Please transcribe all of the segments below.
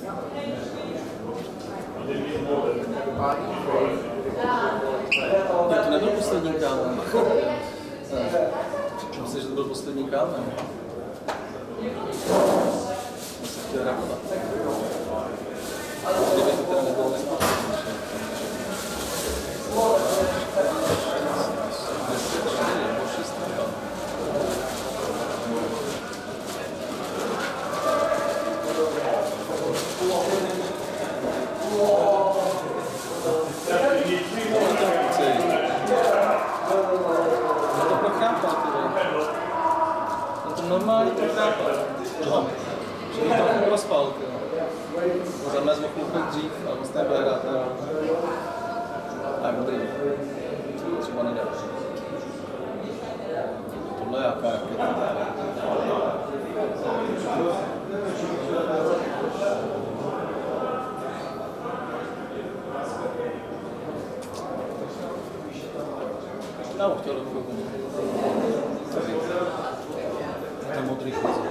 To nebyl poslední kámen. Myslím, že to byl poslední kámen. Já jsem chtěl rakovat. Kdyby to teda nebylo normálně to chápal. Že mi to rozpal, za mě mohl koupit dřív, ale vlastně nebyl hrát. Tak, dobrý. Třeba nedá. Tohle je jaká raketa. Já bych chtěl do ten modrý chvíze.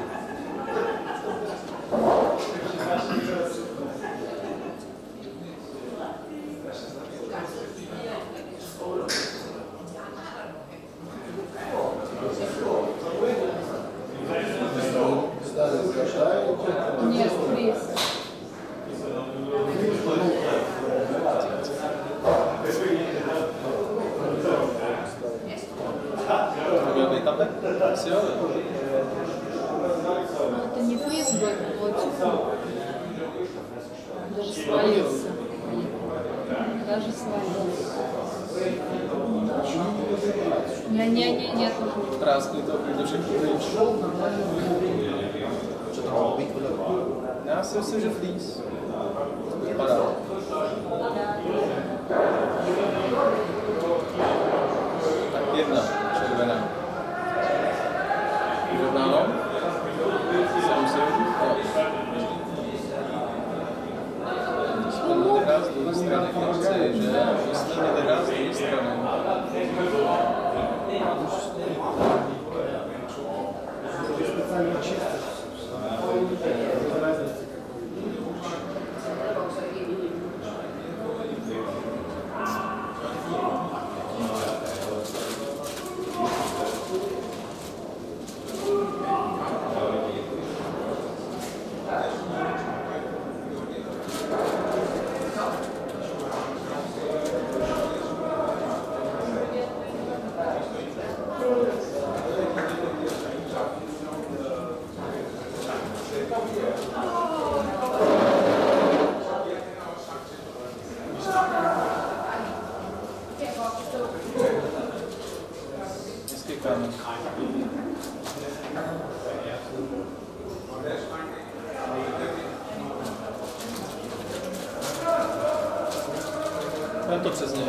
Нет, Крис. Это не приз был, вот. Даже свалился. Даже свалился. Нет. Práskli to, když všechno pryč. Co to mohlo být? Já si myslím, že flíz. Vypadá. Tak jedna, červená. Červená, no? Jsem si jsme nevyhrát z druhé strany chci, že? Jsme nevyhrát z druhé strany. Specjalnie čisté. Vem to přes něj.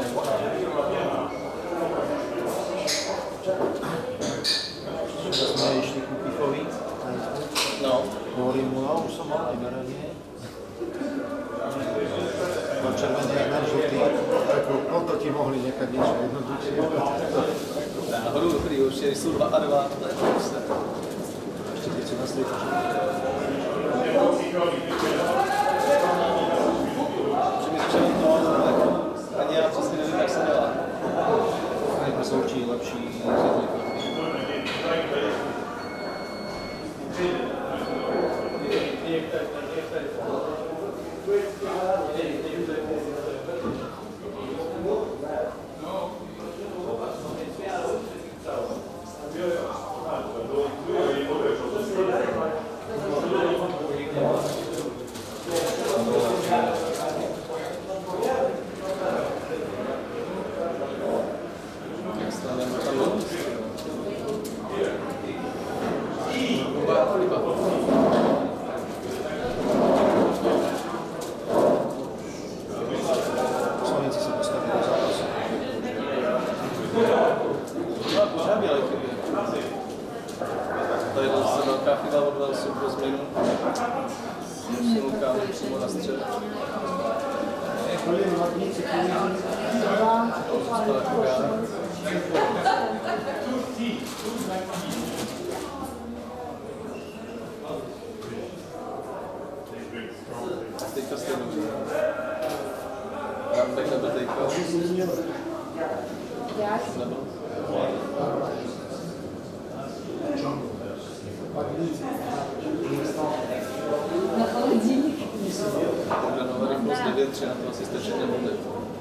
Jsme išli ku Pichovi. No. Hovorím mu, no už som mal vyberanie. Mám červený a na žlutý. Tak to ti mohli nechať niečo jednoduchšie. Náhodou dobrý, už jsou 2 to je prostě. Ešte keď si naslíkaš. Ani já přesně nevím, jak se dělá. To jsou určitě lepší. To je dost velká chyba od Velsu pro změnu. Silka přímo na střed. teďka jste dobře. Rambek nebyl teďka. Jak? Nebyl. Na холодильник. Takže nová rychlost 9.3, na to asi stačit nebude.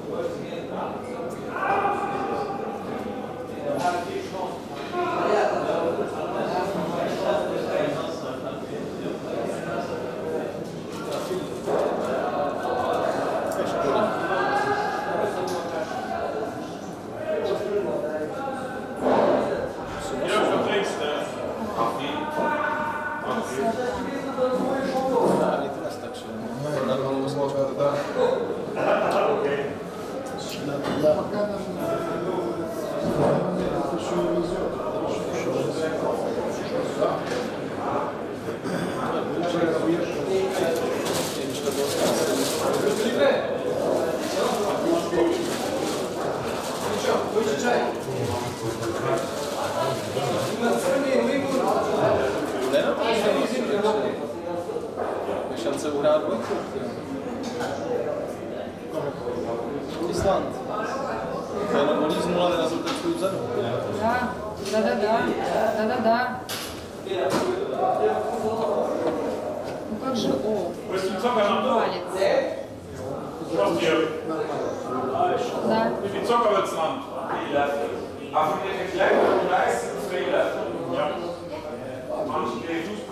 Ani to nestačí. Na malou osmičku to dá. Je šance uhrát dvojku. Island. Jenom olíznul, ale nazul ten svůj vzadu. Да. Ну как же О? Палец. Да. Die Zuckerwürzland. Aber von der Vergleichung meistens Fehler. Ja. Manche gehen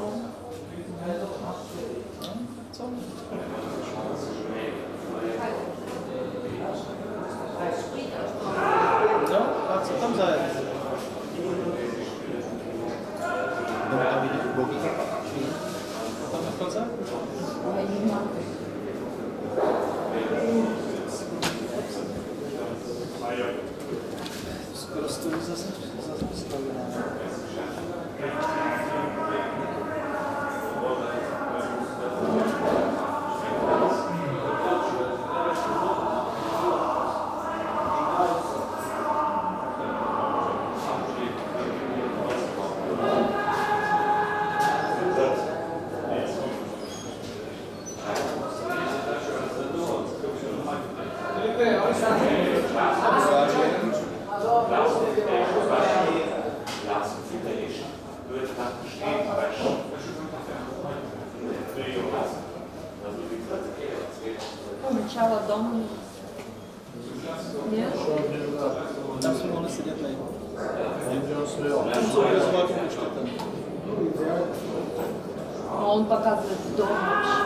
Co? No, a co tam zajet? Jdeme tam vidět boky. Tam na konce? Skoro stojí zase zastavená. Начало дома. Нет? Tam jsme mohli sedět nejmo. Tam jsou rozváky muštětem. Но он показывает дом вообще.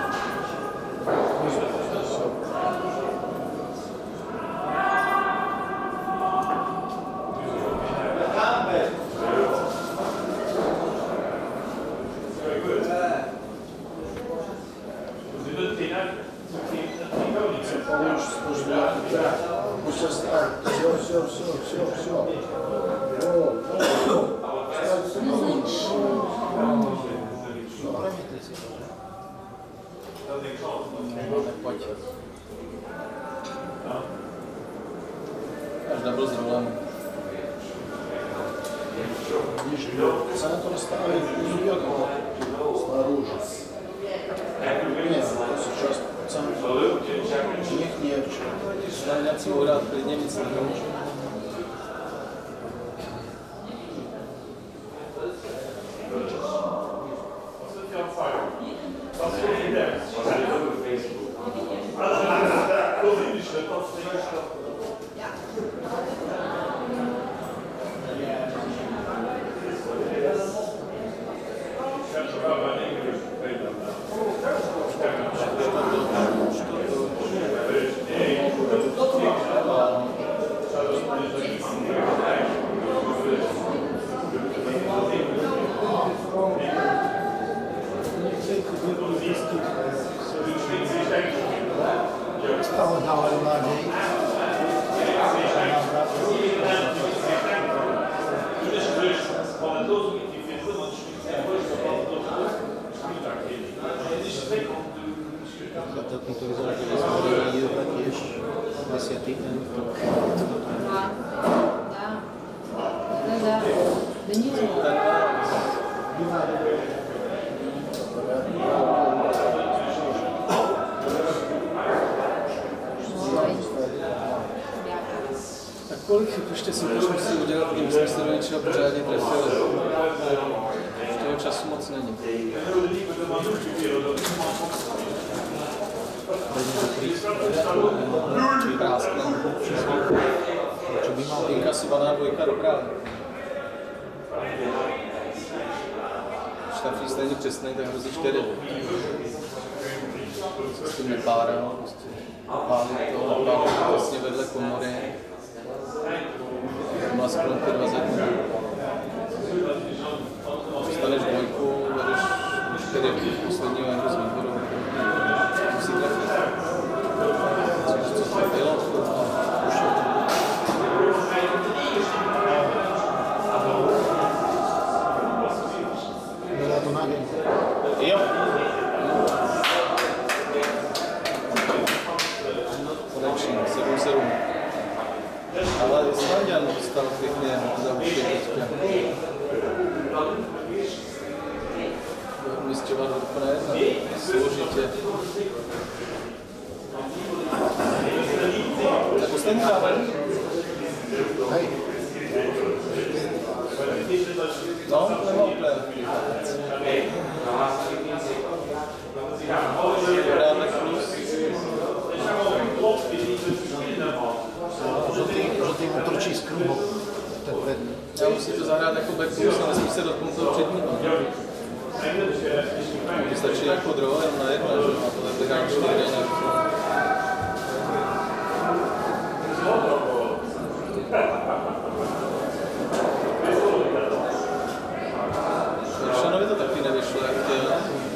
Až nebyl s rolem. Видишь, центр ставит уехал снаружи. Нет, сейчас центр них нет. Zdaňací uhrát klidně víc nemůže. Stalo dále mladý. Tak to vyzerá, že jsme jeli taky 10. Да. Да не Kolik chyb ještě soupeř musí udělat, když jsme se do něčeho pořádně trefili. Už toho času moc není. Krásné. Inkasovaná dvojka dobrá. Když ten freeze není přesný, tak hrozí 4. Co s tím nepárá, prostě pálí to vlastně vedle komory. Má sklonky 2 zadní. Dostaneš dvojku, vedeš 4 posledního jako z výboru. Musí trefit. Co to bylo? Dá to na game. Jo. Konečně, 7-7. Ale Islandian dostal pěkně za uši teďka. Umístěvat úplně složitě. Tak poslední závěr. Hej. No, nemá úplně. Dáme plus. Žlutý otočí z kruhu. Ten prední. Já musím to zahrát jako backboost, ale nesmí se dotknout toho předního. To stačí jako draw, jenom na jedno, že? A tohle bych dám 4 nějak. Šanovi to taky nevyšlo, jak chtěl.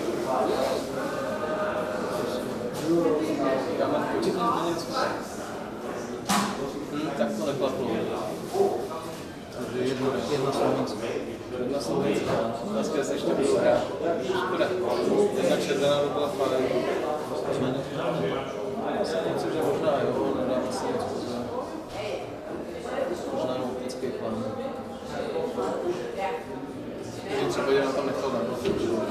Já mám počítám to něco. Tak to neklaplo. Takže jedna Slovenska. Jedna Slovenska. Dneska se ještě budu hrát. Škoda. Jedna červená by byla fajn. Já si myslím, že možná jo, nedám asi nic pozor. Možná jenom optický plán. Takže třeba jenom tam nechal na to.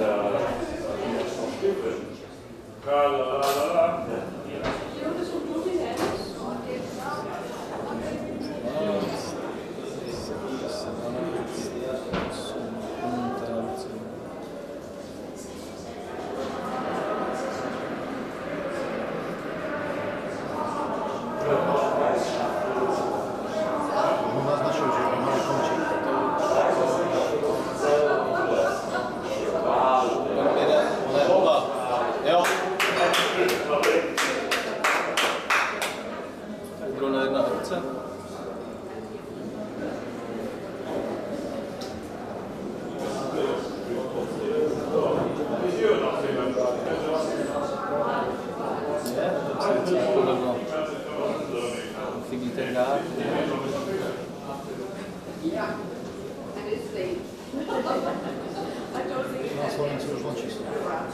Naznačil, že to má končit. Jo. Budou na jedna akce. Vidíte hrát. Na Slovensku už len číslo.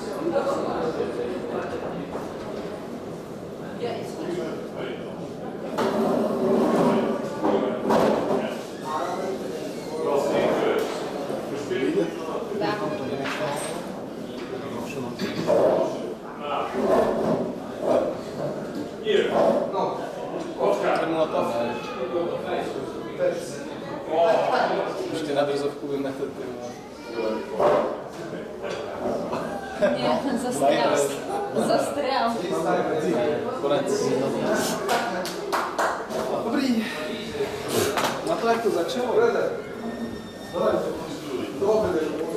To nevyšlo. Trnula tam, ne? Ještě na drzovku vymete, ty vole. Ne, zastrál. Zastrál. Konec. Dobrý. Na to, jak to začalo.